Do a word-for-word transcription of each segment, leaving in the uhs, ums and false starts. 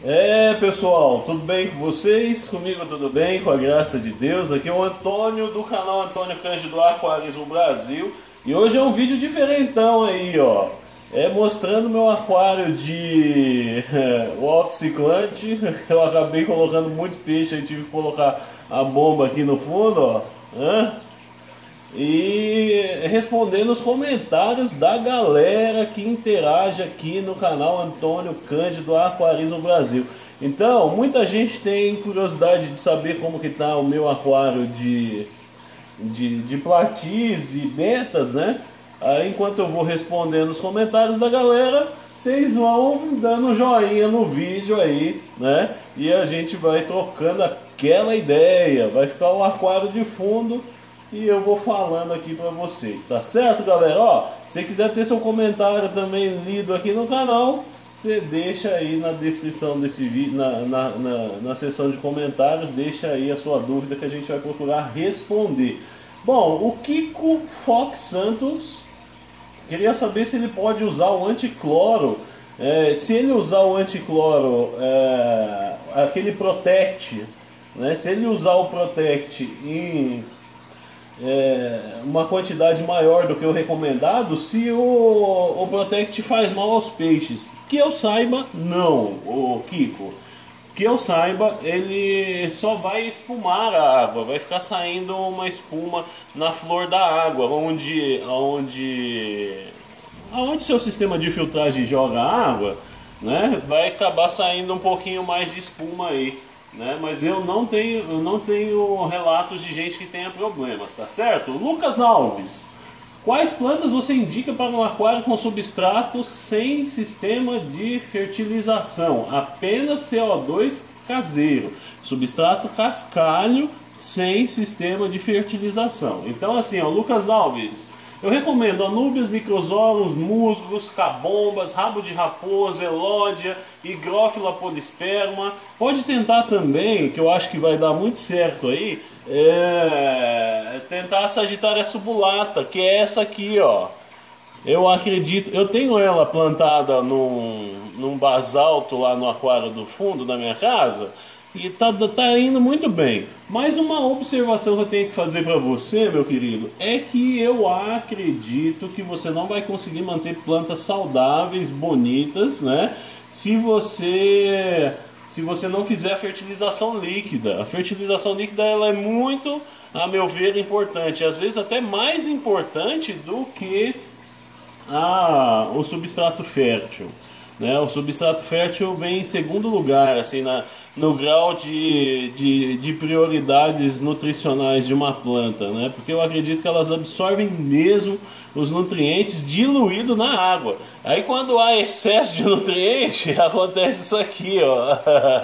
É, pessoal, tudo bem com vocês? Comigo tudo bem, com a graça de Deus. Aqui é o Antônio do canal Antônio Cândido Aquarismo Brasil. E hoje é um vídeo diferentão aí, ó. É mostrando meu aquário de o autociclante. Eu acabei colocando muito peixe, aí tive que colocar a bomba aqui no fundo, ó. Hã? E respondendo os comentários da galera que interage aqui no canal Antônio Cândido Aquarismo Brasil. Então, muita gente tem curiosidade de saber como que tá o meu aquário de, de, de platis e betas, né? Aí, enquanto eu vou respondendo os comentários da galera, vocês vão dando joinha no vídeo aí, né? E a gente vai trocando aquela ideia, vai ficar o aquário de fundo e eu vou falando aqui pra vocês, tá certo, galera? Ó, se você quiser ter seu comentário também lido aqui no canal, você deixa aí na descrição desse vídeo, na, na, na, na seção de comentários, deixa aí a sua dúvida que a gente vai procurar responder. Bom, o Kiko Fox Santos queria saber se ele pode usar o anticloro. É, se ele usar o anticloro, é, aquele Protect, né? Se ele usar o Protect em É, uma quantidade maior do que o recomendado, se o, o Protect faz mal aos peixes. Que eu saiba, não, o Kiko. Que eu saiba, ele só vai espumar a água, vai ficar saindo uma espuma na flor da água, onde, onde, onde seu sistema de filtragem joga água, né, vai acabar saindo um pouquinho mais de espuma aí. Né? Mas eu não tenho, eu não tenho relatos de gente que tenha problemas, tá certo? Lucas Alves, quais plantas você indica para um aquário com substrato sem sistema de fertilização? Apenas C O dois caseiro, substrato cascalho sem sistema de fertilização. Então assim, ó, Lucas Alves, eu recomendo Anubias, Microzolos, Musgos, Cabombas, Rabo de Raposa, Elódia, Higrófila Polisperma. Pode tentar também, que eu acho que vai dar muito certo aí, é... tentar a Sagitária subulata, que é essa aqui, ó. Eu acredito, eu tenho ela plantada num, num basalto lá no aquário do fundo da minha casa. E tá, tá indo muito bem. Mas uma observação que eu tenho que fazer para você, meu querido, é que eu acredito que você não vai conseguir manter plantas saudáveis, bonitas, né? Se você, se você não fizer a fertilização líquida. A fertilização líquida ela é muito, a meu ver, importante. Às vezes até mais importante do que a, o substrato fértil. Né? O substrato fértil vem em segundo lugar, assim, na, no grau de, de, de prioridades nutricionais de uma planta, né? Porque eu acredito que elas absorvem mesmo os nutrientes diluídos na água. Aí quando há excesso de nutriente, acontece isso aqui, ó.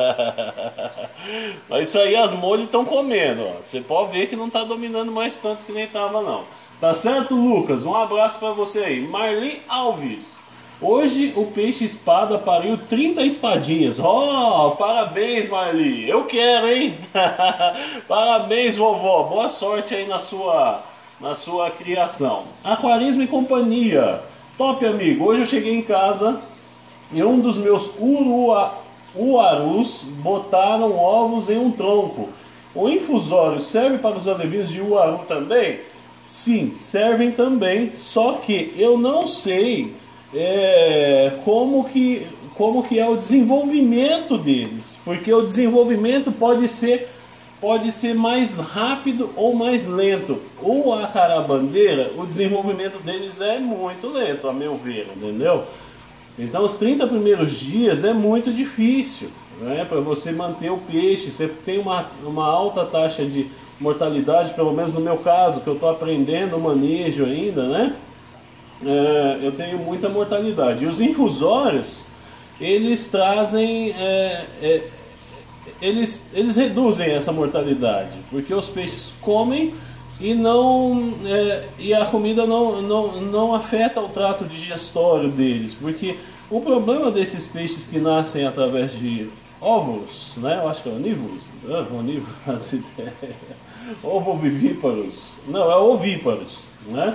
Mas isso aí as molhas estão comendo, ó. Você pode ver que não está dominando mais tanto que nem estava, não. Tá certo, Lucas? Um abraço para você aí. Marli Alves. Hoje o peixe espada pariu trinta espadinhas. Oh, parabéns, Marli. Eu quero, hein? Parabéns, vovó. Boa sorte aí na sua, na sua criação. Aquarismo e companhia. Top, amigo. Hoje eu cheguei em casa e um dos meus urua, uarus botaram ovos em um tronco. O infusório serve para os alevinhos de uaru também? Sim, servem também. Só que eu não sei... É, como que, como que é o desenvolvimento deles, porque o desenvolvimento pode ser, pode ser mais rápido ou mais lento. O acarabandeira, o desenvolvimento deles é muito lento, a meu ver, entendeu? Então os trinta primeiros dias é muito difícil, né, para você manter o peixe. Você tem uma, uma alta taxa de mortalidade, pelo menos no meu caso, que eu estou aprendendo o manejo ainda, né? É, eu tenho muita mortalidade. E os infusórios, eles trazem, é, é, eles, eles reduzem essa mortalidade, porque os peixes comem e, não, é, e a comida não, não, não afeta o trato digestório deles, porque o problema desses peixes que nascem através de óvulos, né, eu acho que é onívoros, ah, onívoros, ovovivíparos, não, é ovíparos, né?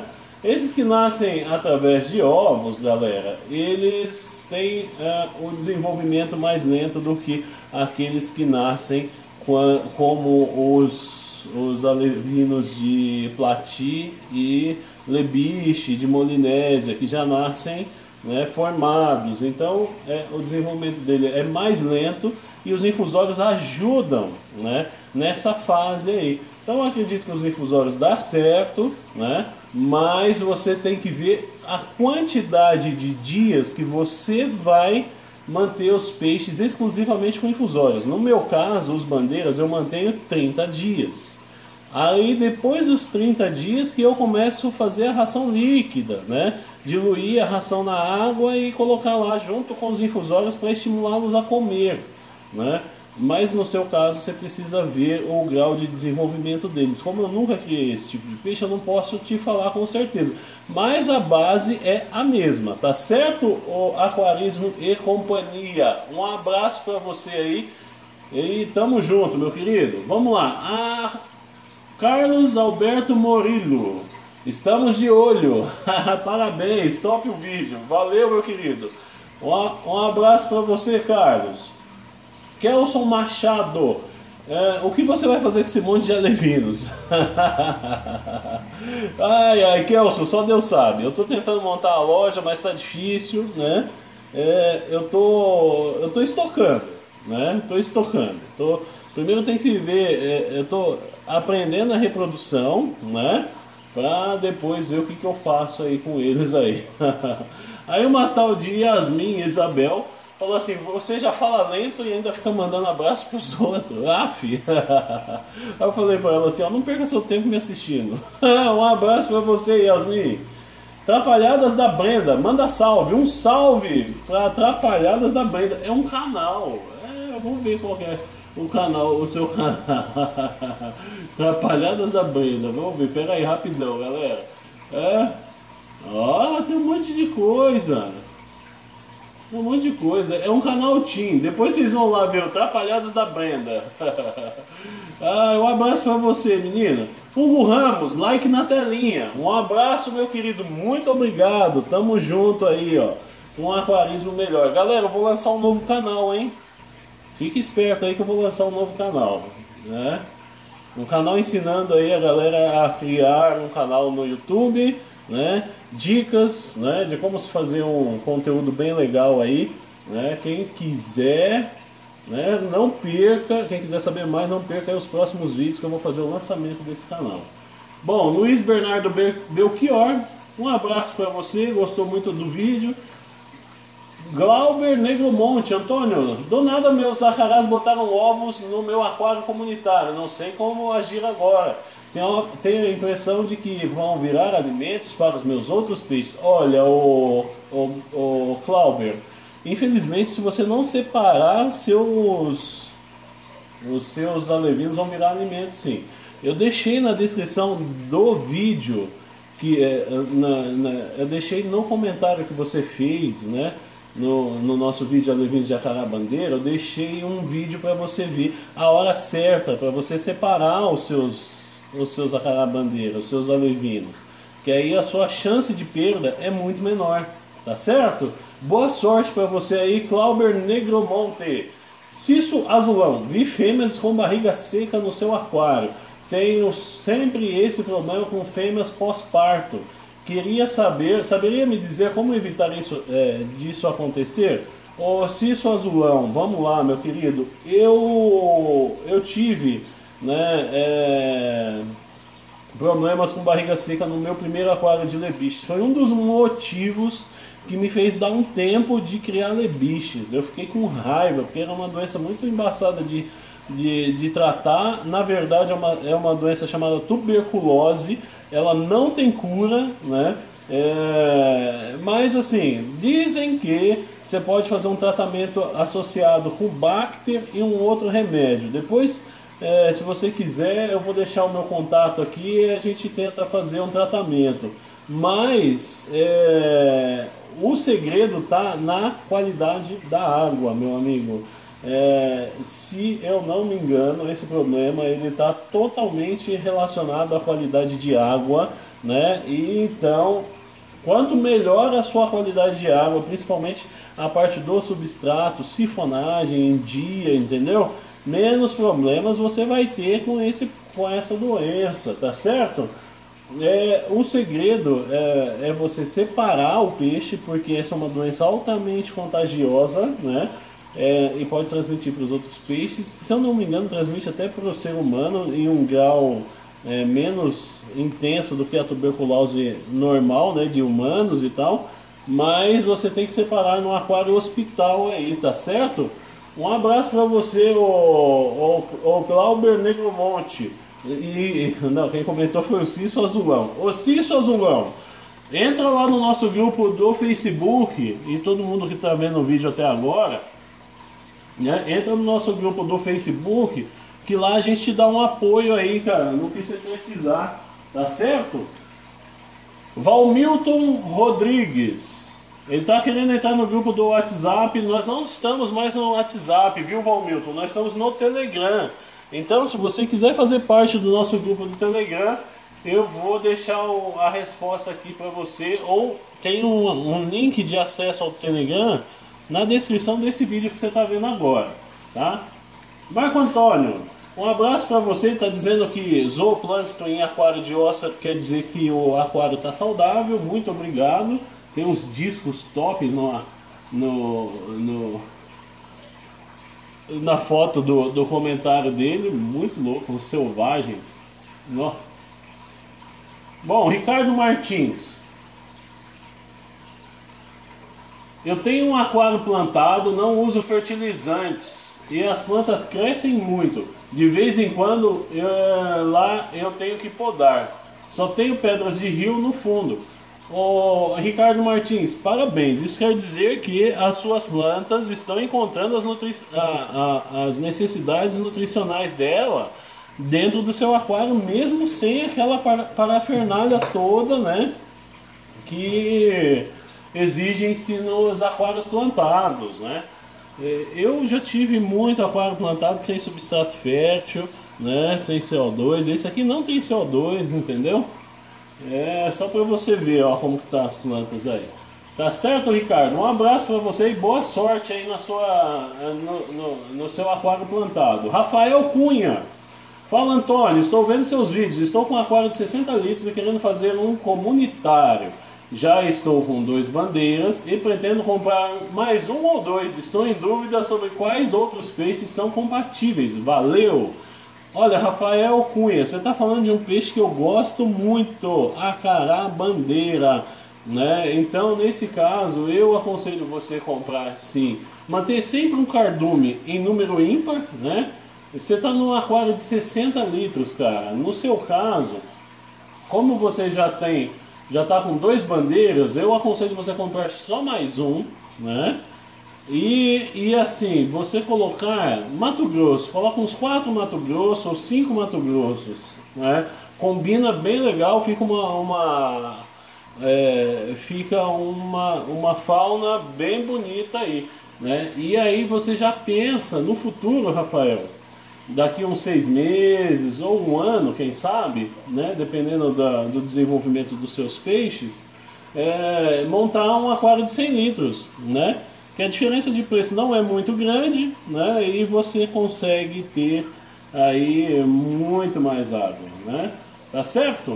Esses que nascem através de ovos, galera, eles têm é, o desenvolvimento mais lento do que aqueles que nascem como os, os alevinos de Plati e Lebiche, de Molinésia, que já nascem, né, formados. Então é, o desenvolvimento dele é mais lento e os infusórios ajudam, né, nessa fase aí. Então eu acredito que os infusórios dá certo, né, mas você tem que ver a quantidade de dias que você vai manter os peixes exclusivamente com infusórios. No meu caso, os bandeiras, eu mantenho trinta dias. Aí depois dos trinta dias que eu começo a fazer a ração líquida, né? Diluir a ração na água e colocar lá junto com os infusórios para estimulá-los a comer, né? Mas no seu caso você precisa ver o grau de desenvolvimento deles. Como eu nunca criei esse tipo de peixe, eu não posso te falar com certeza. Mas a base é a mesma, tá certo? O Aquarismo e Companhia. Um abraço para você aí e tamo junto, meu querido. Vamos lá. Ah, Carlos Alberto Morillo, estamos de olho. Parabéns, top o vídeo. Valeu, meu querido. Um, um abraço para você, Carlos. Kelson Machado, é, o que você vai fazer com esse monte de alevinos? Ai, ai, Kelson, só Deus sabe. Eu estou tentando montar a loja, mas está difícil, né? É, eu tô, eu tô estocando, né? Tô estocando. Tô, primeiro tem que ver, é, eu tô aprendendo a reprodução, né? Para depois ver o que, que eu faço aí com eles aí. Aí uma tal de Yasmin Isabel falou assim: você já fala lento e ainda fica mandando abraço pros outros. Ah, fi. Aí eu falei pra ela assim: ó, não perca seu tempo me assistindo. Um abraço pra você, Yasmin. Trapalhadas da Brenda, manda salve. Um salve pra Trapalhadas da Brenda. É um canal. É, vamos ver qual que é o canal, o seu canal. Trapalhadas da Brenda. Vamos ver, pera aí, rapidão, galera. É. Ó, tem um monte de coisa. Um monte de coisa, é um canal Team. Depois vocês vão lá ver o Trapalhadas da Brenda. Ah, um abraço pra você, menina. Hugo Ramos, like na telinha. Um abraço, meu querido, muito obrigado. Tamo junto aí, ó. Um aquarismo melhor. Galera, eu vou lançar um novo canal, hein? Fique esperto aí que eu vou lançar um novo canal, né? Um canal ensinando aí a galera a criar um canal no YouTube, né? Dicas, né, de como se fazer um conteúdo bem legal aí, né? Quem quiser, né, não perca, quem quiser saber mais, não perca aí os próximos vídeos que eu vou fazer o lançamento desse canal. Bom, Luiz Bernardo Belchior, um abraço para você, gostou muito do vídeo. Glauber Negromonte, Antônio, do nada meus acarás botaram ovos no meu aquário comunitário, não sei como agir agora. Tenho, tenho a impressão de que vão virar alimentos para os meus outros peixes. Olha, o, o, o Glauber, infelizmente se você não separar, seus, os seus alevinos vão virar alimentos, sim. Eu deixei na descrição do vídeo, que é, na, na, eu deixei no comentário que você fez, né? No, no nosso vídeo Alevinos de Acará Bandeira, eu deixei um vídeo para você ver a hora certa, para você separar os seus, os seus acará bandeira, os seus alevinos, que aí a sua chance de perda é muito menor, tá certo? Boa sorte para você aí, Clauber Negromonte. Cisso Azulão, vi fêmeas com barriga seca no seu aquário. Tenho sempre esse problema com fêmeas pós-parto. Queria saber, saberia me dizer como evitar isso, é, disso acontecer? Ô Cisso Azulão, vamos lá, meu querido. Eu, eu tive, né, é, problemas com barriga seca no meu primeiro aquário de lebiches. Foi um dos motivos que me fez dar um tempo de criar lebiches. Eu fiquei com raiva, porque era uma doença muito embaçada de, de, de tratar. Na verdade, é uma, é uma doença chamada tuberculose. Ela não tem cura, né? É, mas assim, dizem que você pode fazer um tratamento associado com Bacter e um outro remédio. Depois, é, se você quiser, eu vou deixar o meu contato aqui e a gente tenta fazer um tratamento. Mas é, o segredo está na qualidade da água, meu amigo. É, se eu não me engano, esse problema ele está totalmente relacionado à qualidade de água né? E então, quanto melhor a sua qualidade de água, principalmente a parte do substrato, sifonagem em dia, entendeu? Menos problemas você vai ter com, esse, com essa doença, tá certo? É, o segredo é, é você separar o peixe, porque essa é uma doença altamente contagiosa, né? É, e pode transmitir para os outros peixes. Se eu não me engano, transmite até para o ser humano em um grau é, menos intenso do que a tuberculose normal, né, de humanos e tal. Mas você tem que separar no aquário hospital aí, tá certo? Um abraço para você, o, o, o Glauber Negromonte. E, não, quem comentou foi o Cício Azulão. Ô Cício Azulão, entra lá no nosso grupo do Facebook, e todo mundo que está vendo o vídeo até agora, né, entra no nosso grupo do Facebook, que lá a gente te dá um apoio aí, cara, no que você precisar, tá certo? Valmilton Rodrigues, ele tá querendo entrar no grupo do WhatsApp. Nós não estamos mais no WhatsApp, viu, Valmilton? Nós estamos no Telegram. Então, se você quiser fazer parte do nosso grupo do Telegram, eu vou deixar a resposta aqui para você, ou tem um, um link de acesso ao Telegram na descrição desse vídeo que você está vendo agora, tá? Marco Antônio, um abraço para você. Está dizendo que zooplâncton em aquário de ossa quer dizer que o aquário está saudável. Muito obrigado. Tem uns discos top no, no, no na foto do, do comentário dele, muito louco, os selvagens. Nossa. Bom, Ricardo Martins, eu tenho um aquário plantado, não uso fertilizantes e as plantas crescem muito. De vez em quando eu, lá eu tenho que podar. Só tenho pedras de rio no fundo. Ô, Ricardo Martins, parabéns. Isso quer dizer que as suas plantas estão encontrando as, nutri... a, a, as necessidades nutricionais dela dentro do seu aquário, mesmo sem aquela para, parafernália toda, né, que exigem-se nos aquários plantados, né? Eu já tive muito aquário plantado sem substrato fértil, né, sem C O dois. Esse aqui não tem C O dois, entendeu? É só para você ver, ó, como que tá as plantas aí. Tá certo, Ricardo? Um abraço para você e boa sorte aí na sua, no, no, no seu aquário plantado. Rafael Cunha, fala Antônio, estou vendo seus vídeos, estou com um aquário de sessenta litros e querendo fazer um comunitário. Já estou com dois bandeiras e pretendo comprar mais um ou dois. Estou em dúvida sobre quais outros peixes são compatíveis. Valeu! Olha, Rafael Cunha, você está falando de um peixe que eu gosto muito, acará bandeira, né? Então, nesse caso, eu aconselho você comprar, sim, manter sempre um cardume em número ímpar, né? Você está num aquário de sessenta litros, cara. No seu caso, como você já tem, já está com dois bandeiras, eu aconselho você comprar só mais um, né? E, e assim, você colocar Mato Grosso, coloca uns quatro Mato Grosso ou cinco Mato Grossos, né? Combina bem legal, fica uma, uma, é, fica uma, uma fauna bem bonita aí, né? E aí você já pensa no futuro, Rafael, daqui uns seis meses ou um ano, quem sabe, né? Dependendo da, do desenvolvimento dos seus peixes, é, montar um aquário de cem litros, né? Que a diferença de preço não é muito grande, né? E você consegue ter aí muito mais água, né? Tá certo?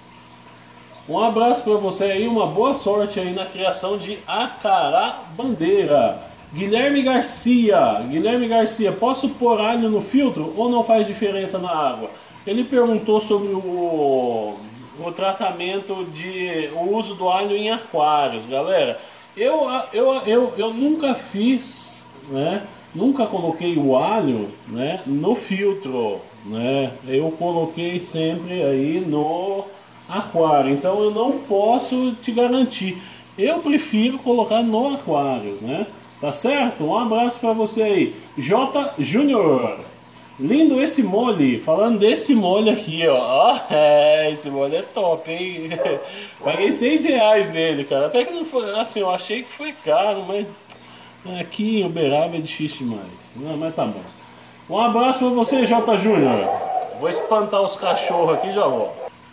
Um abraço para você aí, uma boa sorte aí na criação de acará bandeira. Guilherme Garcia, Guilherme Garcia, posso pôr alho no filtro ou não faz diferença na água? Ele perguntou sobre o, o tratamento de o uso do alho em aquários, galera. Eu, eu, eu, eu nunca fiz, né? Nunca coloquei o alho, né, no filtro, né? Eu coloquei sempre aí no aquário. Então eu não posso te garantir. Eu prefiro colocar no aquário, né? Tá certo? Um abraço para você aí, J Júnior. Lindo esse molho, falando desse molho aqui, ó. É, esse molho é top, hein? Paguei seis reais nele, cara. Até que não foi, assim, eu achei que foi caro, mas aqui em Uberaba é difícil demais. Não, mas tá bom. Um abraço pra você, J Júnior. Vou espantar os cachorros aqui e já volto.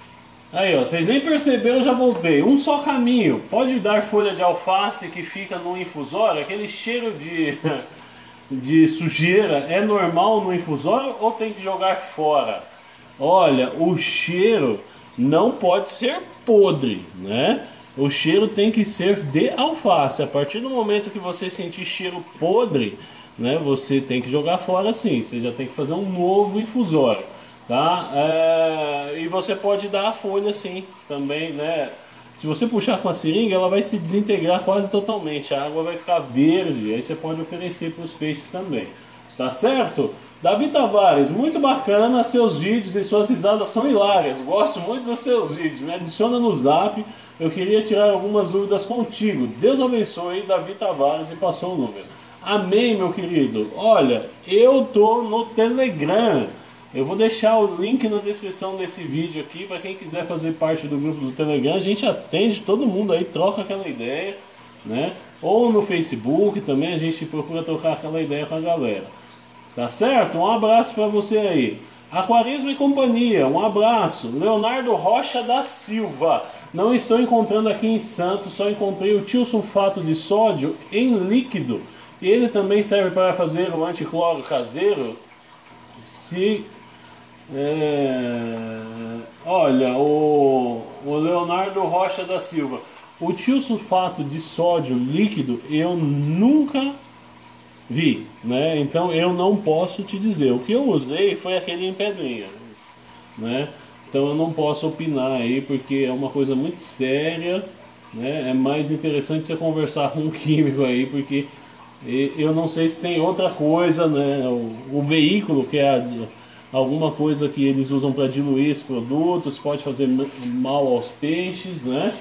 Aí, ó, vocês nem perceberam, eu já voltei. Um só caminho. Pode dar folha de alface que fica no infusório, aquele cheiro de, de sujeira é normal no infusório ou tem que jogar fora? Olha, o cheiro não pode ser podre, né? O cheiro tem que ser de alface. A partir do momento que você sentir cheiro podre, né, você tem que jogar fora sim. Você já tem que fazer um novo infusório, tá? É... E você pode dar a folha sim, também, né? Se você puxar com a seringa, ela vai se desintegrar quase totalmente. A água vai ficar verde. Aí você pode oferecer para os peixes também, tá certo? Davi Tavares, muito bacana, seus vídeos e suas risadas são hilárias. Gosto muito dos seus vídeos. Me adiciona no Zap. Eu queria tirar algumas dúvidas contigo. Deus abençoe, Davi Tavares, e passou o número. Amém, meu querido. Olha, eu tô no Telegram. Eu vou deixar o link na descrição desse vídeo aqui para quem quiser fazer parte do grupo do Telegram. A gente atende todo mundo aí, troca aquela ideia, né? Ou no Facebook também a gente procura trocar aquela ideia com a galera. Tá certo? Um abraço para você aí. Aquarismo e Companhia, um abraço. Leonardo Rocha da Silva. Não estou encontrando aqui em Santos, só encontrei o tiosulfato de sódio em líquido. E ele também serve para fazer o anticloro caseiro. Se... É, olha, o, o Leonardo Rocha da Silva. O tiosulfato de sódio líquido eu nunca vi, né? Então eu não posso te dizer. O que eu usei foi aquele em pedrinha, né? Então eu não posso opinar aí porque é uma coisa muito séria, né? É mais interessante você conversar com um químico aí, porque eu não sei se tem outra coisa, né? O, o veículo, que é a, alguma coisa que eles usam para diluir esse produto, se pode fazer mal aos peixes, né?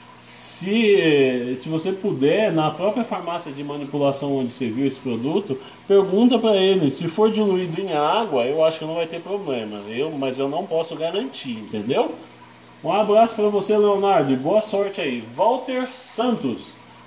Se, se você puder, na própria farmácia de manipulação onde você viu esse produto, pergunta para eles. Se for diluído em água, eu acho que não vai ter problema, eu, mas eu não posso garantir, entendeu? Um abraço para você, Leonardo, e boa sorte aí. Walter Santos,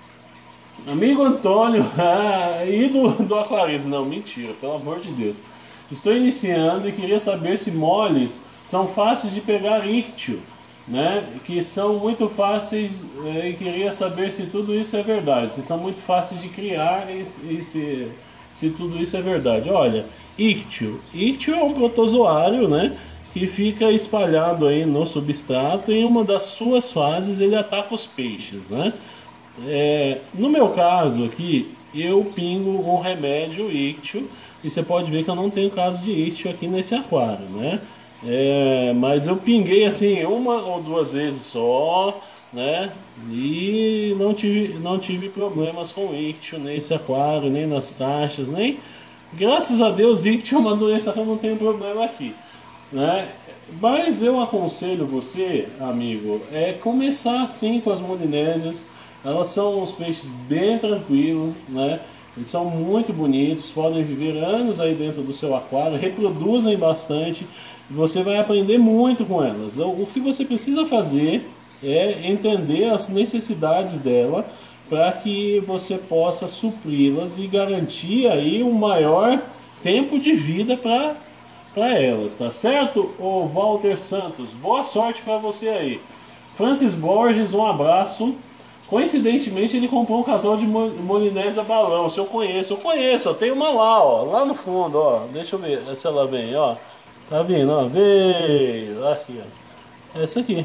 amigo Antônio, e do, do aquarismo. Não, mentira, pelo amor de Deus. Estou iniciando e queria saber se moles são fáceis de pegar íctio, né? Que são muito fáceis, é, e queria saber se tudo isso é verdade, se são muito fáceis de criar e, e se, se tudo isso é verdade. Olha, íctio, íctio é um protozoário, né? Que fica espalhado aí no substrato e em uma das suas fases ele ataca os peixes, né? É, no meu caso aqui, eu pingo um remédio íctio e você pode ver que eu não tenho caso de íctio aqui nesse aquário, né? É, mas eu pinguei assim uma ou duas vezes só, né? E não tive, não tive problemas com íctio nesse aquário, nem nas caixas, nem... Graças a Deus, íctio é uma doença que eu não tenho problema aqui, né? Mas eu aconselho você, amigo, é começar assim com as molinésias. Elas são uns peixes bem tranquilos, né? Eles são muito bonitos, podem viver anos aí dentro do seu aquário, reproduzem bastante. Você vai aprender muito com elas. O que você precisa fazer é entender as necessidades dela para que você possa supri-las e garantir aí um maior tempo de vida para para elas, tá certo? O Walter Santos, boa sorte para você aí. Francis Borges, um abraço. Coincidentemente ele comprou um casal de molinésia balão. Se eu conheço, eu conheço, ó, tem uma lá, ó, lá no fundo, ó. Deixa eu ver se ela vem, ó. Tá vindo, ó, veio, aqui, ó. Essa aqui.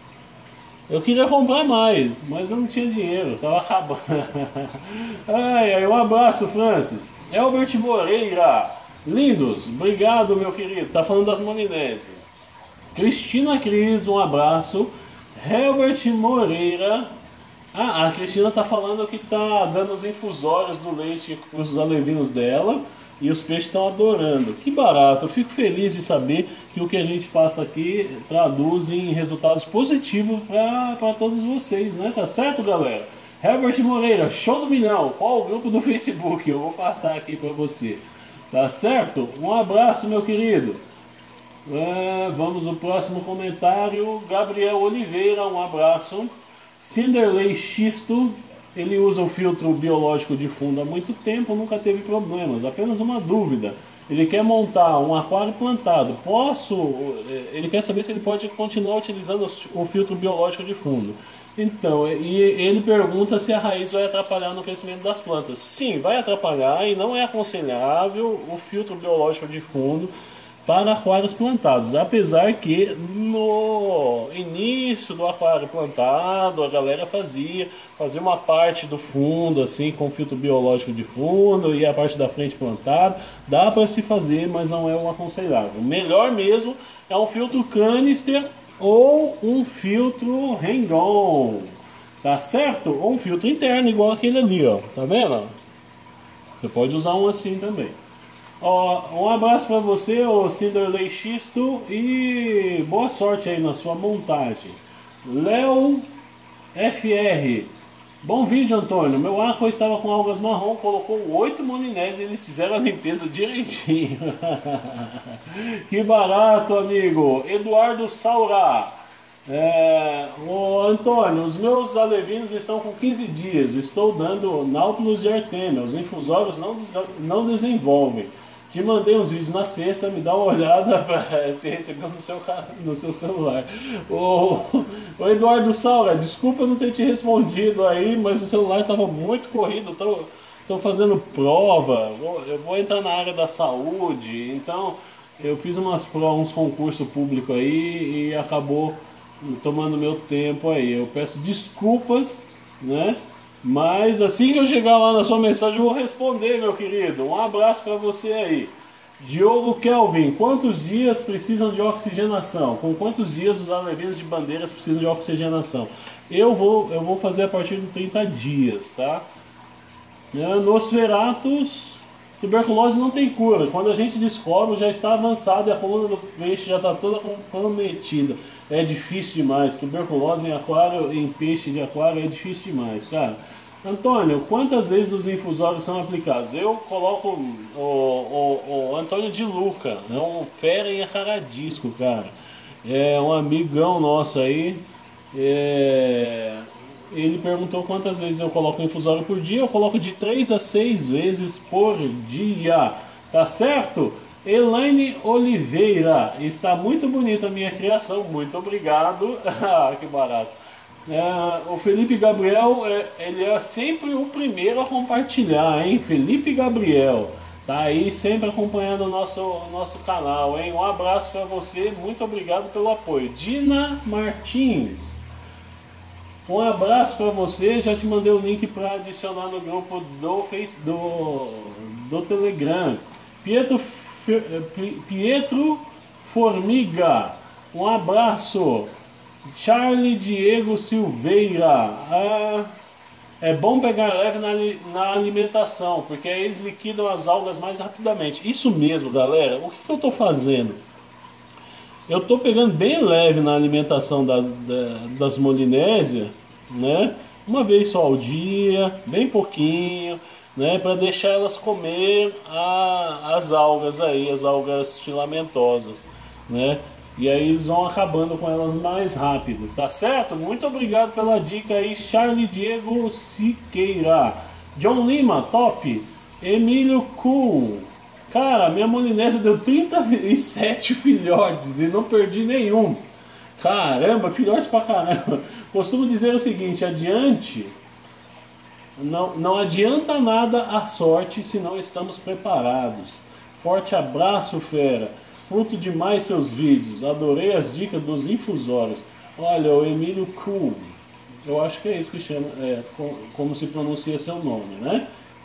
Eu queria comprar mais, mas eu não tinha dinheiro, tava acabando. Ai, ai, um abraço, Francis. Elbert Moreira, lindos, obrigado, meu querido. Tá falando das molinésias. Cristina Cris, um abraço. Herbert Moreira. Ah, a Cristina tá falando que tá dando os infusórios do leite para os alevinos dela. E os peixes estão adorando. Que barato, eu fico feliz de saber que o que a gente passa aqui traduz em resultados positivos para todos vocês, né? Tá certo, galera? Herbert Moreira, show do milhão. Qual o grupo do Facebook? Eu vou passar aqui para você. Tá certo? Um abraço, meu querido. É, vamos ao próximo comentário. Gabriel Oliveira, um abraço. Cinderley Xisto. ele usa o filtro biológico de fundo há muito tempo, nunca teve problemas, apenas uma dúvida. Ele quer montar um aquário plantado. Posso? Ele quer saber se ele pode continuar utilizando o filtro biológico de fundo. Então, e ele pergunta se a raiz vai atrapalhar no crescimento das plantas. Sim, vai atrapalhar e não é aconselhável o filtro biológico de fundo para aquários plantados. Apesar que no início do aquário plantado, a galera fazia, fazia uma parte do fundo assim com filtro biológico de fundo e a parte da frente plantada. Dá para se fazer, mas não é o aconselhável. Melhor mesmo é um filtro canister ou um filtro hang-on, tá certo? Ou um filtro interno igual aquele ali, ó. Tá vendo? Você pode usar um assim também. Ó, um abraço para você, ô Cinderley Xisto, e boa sorte aí na sua montagem. Léo F R. Bom vídeo, Antônio. Meu aqua estava com algas marrom, colocou oito molinés e eles fizeram a limpeza direitinho. Que barato, amigo. Eduardo Saura. É, ô, Antônio, os meus alevinos estão com quinze dias. Estou dando Nautilus de Artemia. Os infusórios não, des não desenvolvem. Te mandei uns vídeos na sexta, me dá uma olhada para te receber no seu, no seu celular. O, o Eduardo Saura, desculpa não ter te respondido aí, mas o celular estava muito corrido, estou fazendo prova, vou, eu vou entrar na área da saúde, então eu fiz umas provas, uns concursos públicos aí e acabou tomando meu tempo aí. Eu peço desculpas, né? Mas assim que eu chegar lá na sua mensagem eu vou responder, meu querido. Um abraço para você aí. Diogo Kelvin, quantos dias precisam de oxigenação? Com quantos dias os alevinos de bandeiras precisam de oxigenação? Eu vou, eu vou fazer a partir de trinta dias, tá? Nosferatus, tuberculose não tem cura. Quando a gente descobre já está avançado e a coluna do peixe já está toda comprometida. É difícil demais. Tuberculose em aquário, em peixe de aquário é difícil demais, cara. Antônio, quantas vezes os infusórios são aplicados? Eu coloco o, o, o Antônio de Luca, é um fera em acaradisco, cara. É um amigão nosso aí. É... Ele perguntou quantas vezes eu coloco o infusório por dia. Eu coloco de três a seis vezes por dia. Tá certo? Elaine Oliveira. Está muito bonita a minha criação. Muito obrigado. Que barato. É, o Felipe Gabriel, é, ele é sempre o primeiro a compartilhar, hein? Felipe Gabriel. Tá aí sempre acompanhando o nosso, nosso canal, hein? Um abraço para você. Muito obrigado pelo apoio. Dina Martins. Um abraço para você, já te mandei o link para adicionar no grupo do, face, do, do Telegram. Pietro, Pietro Formiga, um abraço. Charlie Diego Silveira, ah, é bom pegar leve na, na alimentação, porque aí eles liquidam as algas mais rapidamente. Isso mesmo, galera, o que, que eu estou fazendo? Eu estou pegando bem leve na alimentação das, das molinésias, né? Uma vez só ao dia, bem pouquinho, né? Para deixar elas comer a, as algas aí, as algas filamentosas, né? E aí eles vão acabando com elas mais rápido, tá certo? Muito obrigado pela dica aí, Charlie Diego Siqueira. John Lima, top. Emílio Kuhn. Cara, minha molinésia deu trinta e sete filhotes e não perdi nenhum. Caramba, filhote pra caramba. Costumo dizer o seguinte, adiante, não, não adianta nada a sorte se não estamos preparados. Forte abraço, fera. Curto demais seus vídeos, adorei as dicas dos infusórios. Olha, o Emílio Kuhn, eu acho que é isso que chama, é, como se pronuncia seu nome, né?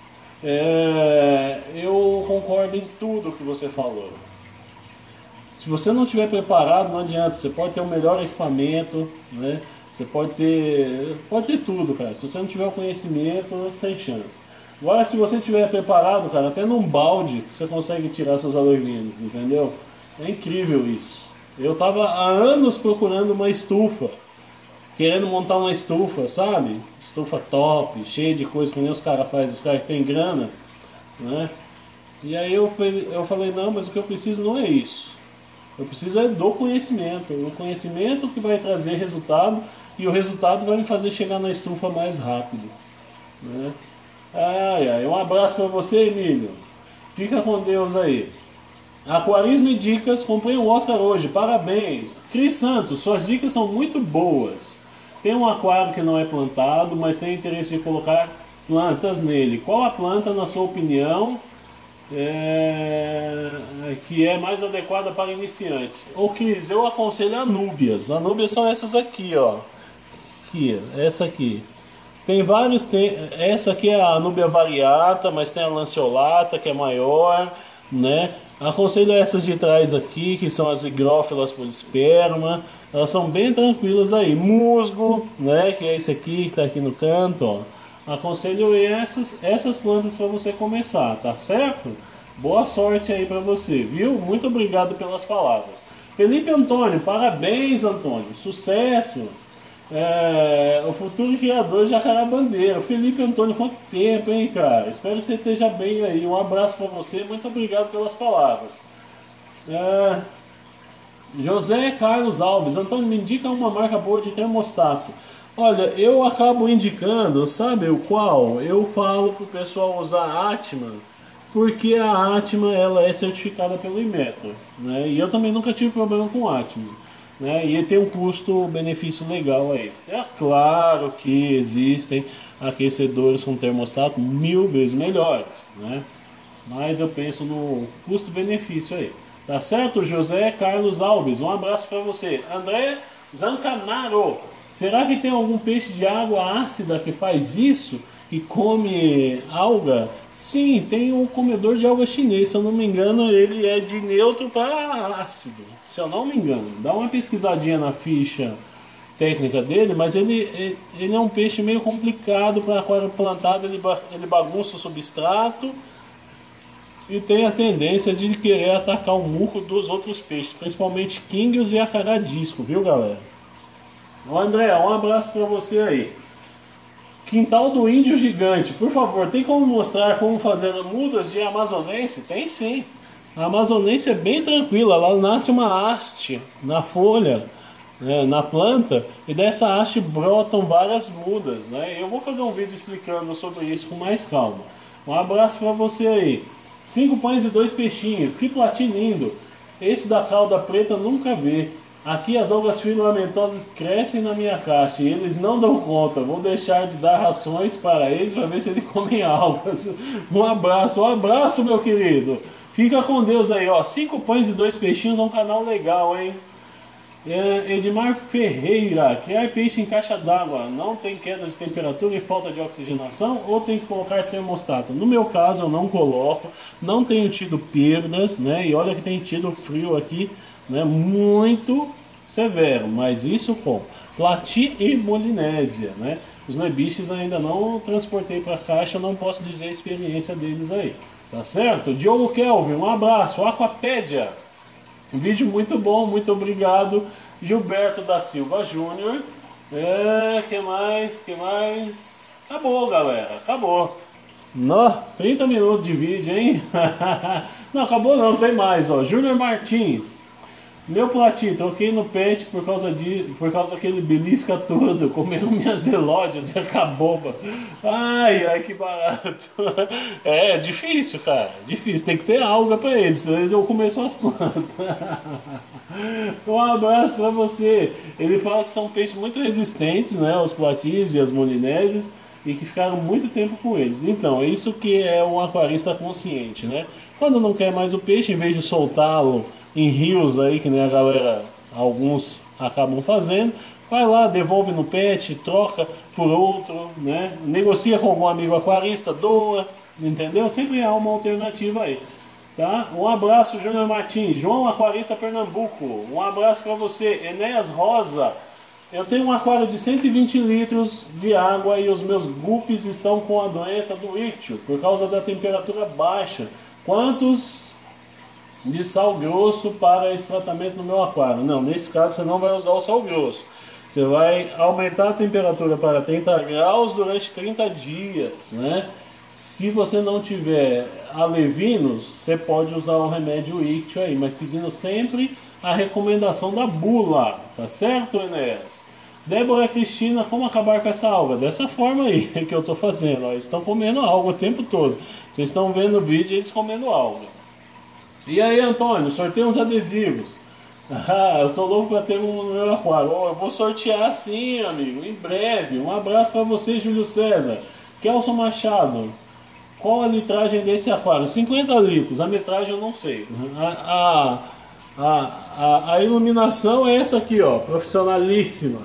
É, eu concordo em tudo que você falou. Se você não estiver preparado, não adianta. Você pode ter o melhor equipamento, né? Você pode ter, pode ter tudo, cara. Se você não tiver o conhecimento, sem chance. Agora, se você estiver preparado, cara, até num balde você consegue tirar seus alevinos, entendeu? É incrível isso. Eu tava há anos procurando uma estufa, querendo montar uma estufa, sabe? Estufa top, cheia de coisa que nem os caras fazem, os caras que têm grana, né? E aí eu, eu falei, não, mas o que eu preciso não é isso. Eu preciso é do conhecimento. O conhecimento que vai trazer resultado, e o resultado vai me fazer chegar na estufa mais rápido. né? Ai, ai, um abraço para você, Emílio. Fica com Deus aí. Aquarismo e dicas, comprei um Oscar hoje, parabéns. Cris Santos, suas dicas são muito boas. Tem um aquário que não é plantado, mas tem interesse de colocar plantas nele. Qual a planta, na sua opinião, é... que é mais adequada para iniciantes? Ô Cris, eu aconselho anúbias. Anúbias são essas aqui, ó. Aqui, essa aqui. Tem vários, tem... essa aqui é a Anúbia variata, mas tem a lanceolata que é maior, né? Aconselho essas de trás aqui, que são as higrófilas polisperma. Elas são bem tranquilas aí. Musgo, né? Que é esse aqui que está aqui no canto, ó. Aconselho essas, essas plantas para você começar, tá certo? Boa sorte aí para você, viu? Muito obrigado pelas palavras. Felipe Antônio, parabéns, Antônio. Sucesso. É, o futuro criador Jacaré Bandeira. Felipe Antônio, quanto tempo, hein, cara? Espero que você esteja bem aí. Um abraço para você, muito obrigado pelas palavras. É, José Carlos Alves, Antônio, me indica uma marca boa de termostato. Olha, eu acabo indicando, sabe o qual? Eu falo pro pessoal usar a Atman, porque a Atman ela é certificada pelo Inmetro, né? E eu também nunca tive problema com a Atman. Né? E tem um custo-benefício legal aí. É claro que existem aquecedores com termostato mil vezes melhores, né? Mas eu penso no custo-benefício aí. Tá certo, José Carlos Alves? Um abraço para você. André Zancanaro, será que tem algum peixe de água ácida que faz isso? Que come alga? Sim, tem um comedor de alga chinês, se eu não me engano ele é de neutro para ácido, se eu não me engano. Dá uma pesquisadinha na ficha técnica dele, mas ele, ele é um peixe meio complicado para aquário plantado, ele, ele bagunça o substrato e tem a tendência de querer atacar o muco dos outros peixes, principalmente quinguios e acaradisco, viu galera? Ô André, um abraço para você aí. Quintal do Índio Gigante, por favor, tem como mostrar como fazer mudas de amazonense? Tem sim. A amazonense é bem tranquila, lá nasce uma haste na folha, né, na planta, e dessa haste brotam várias mudas, né? Eu vou fazer um vídeo explicando sobre isso com mais calma. Um abraço para você aí. Cinco pães e dois peixinhos, que platim lindo. Esse da cauda preta nunca vi. Aqui as algas filamentosas crescem na minha caixa e eles não dão conta. Vou deixar de dar rações para eles para ver se eles comem algas. Um abraço, um abraço meu querido. Fica com Deus aí, ó. Cinco pães e dois peixinhos é um canal legal, hein? É, Edmar Ferreira, criar peixe em caixa d'água não tem queda de temperatura e falta de oxigenação ou tem que colocar termostato? No meu caso eu não coloco, não tenho tido perdas, né? E olha que tem tido frio aqui, né, muito severo, mas isso com Plati e Molinésia, né? Os lebiches ainda não transportei para a caixa, não posso dizer a experiência deles aí, tá certo? Diogo Kelvin, um abraço. Aquapédia, um vídeo muito bom, muito obrigado. Gilberto da Silva Júnior, é, que mais, que mais? Acabou galera, acabou. No, trinta minutos de vídeo, hein? Não, acabou não, tem mais, ó. Júnior Martins, meu Plati, troquei no pet por causa de, por causa daquele belisca todo, comeu minhas relógios de acaboba. Ai, ai, que barato. É, difícil, cara, difícil, tem que ter alga pra eles, senão eles vão comer só as plantas. Um abraço pra você. Ele fala que são peixes muito resistentes, né, os platis e as molinésias, e que ficaram muito tempo com eles. Então, é isso que é um aquarista consciente, né? Quando não quer mais o peixe, em vez de soltá-lo em rios aí, que nem a galera, alguns acabam fazendo, vai lá, devolve no pet, troca por outro, né? Negocia com algum amigo aquarista, doa, entendeu? Sempre há uma alternativa aí, tá? Um abraço, Júnior Martins, João Aquarista Pernambuco, um abraço para você. Enéas Rosa, eu tenho um aquário de cento e vinte litros de água e os meus guppies estão com a doença do ictio por causa da temperatura baixa. Quantos de sal grosso para esse tratamento no meu aquário? Não, nesse caso você não vai usar o sal grosso. Você vai aumentar a temperatura para trinta graus durante trinta dias, né? Se você não tiver alevinos, você pode usar o remédio ictio aí, mas seguindo sempre a recomendação da bula, tá certo, Enéas? Débora Cristina, como acabar com essa alga? Dessa forma aí que eu estou fazendo. Ó, eles estão comendo alga o tempo todo. Vocês estão vendo o vídeo eles comendo alga. E aí, Antônio, sorteia uns adesivos. Ah, eu estou louco para ter um no meu aquário. Oh, eu vou sortear sim, amigo, em breve. Um abraço para você, Júlio César. Kelson Machado. Qual a litragem desse aquário? cinquenta litros. A metragem eu não sei. A, a, a, a, a iluminação é essa aqui, ó. Profissionalíssima.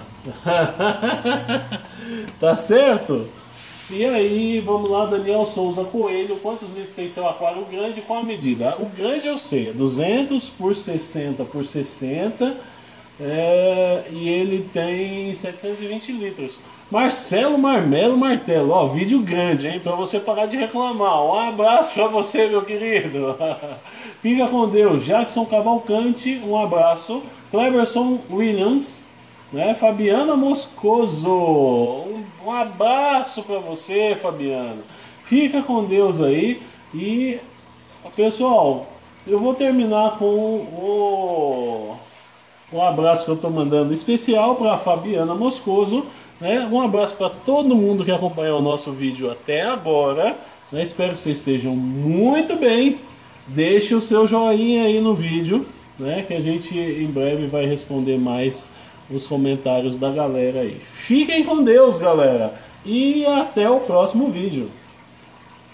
Tá certo? E aí, vamos lá, Daniel Souza Coelho. Quantos litros tem seu aquário grande? Qual a medida? O grande eu sei, é duzentos por sessenta por sessenta. É, e ele tem setecentos e vinte litros. Marcelo Marmelo Martelo, ó, vídeo grande, hein? Pra você parar de reclamar. Um abraço pra você, meu querido. Fica com Deus. Jackson Cavalcante, um abraço. Cleverson Williams, né? Fabiana Moscoso, um, um abraço pra você, Fabiana. Fica com Deus aí. E, pessoal, eu vou terminar com o... um abraço que eu estou mandando especial para a Fabiana Moscoso, né? Um abraço para todo mundo que acompanhou o nosso vídeo até agora, né? Espero que vocês estejam muito bem. Deixe o seu joinha aí no vídeo, né? Que a gente em breve vai responder mais os comentários da galera aí. Fiquem com Deus, galera, e até o próximo vídeo.